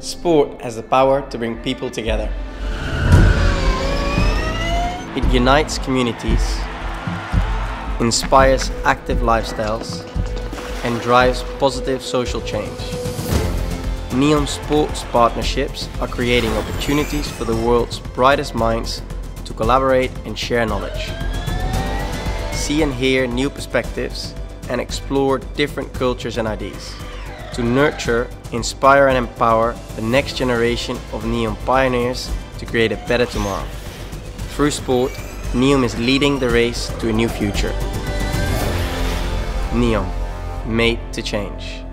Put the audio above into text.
Sport has the power to bring people together. It unites communities, inspires active lifestyles, and drives positive social change. Neom sports partnerships are creating opportunities for the world's brightest minds to collaborate and share knowledge. See and hear new perspectives and explore different cultures and ideas. To nurture, inspire and empower the next generation of Neom pioneers to create a better tomorrow. Through sport, Neom is leading the race to a new future. Neom, made to change.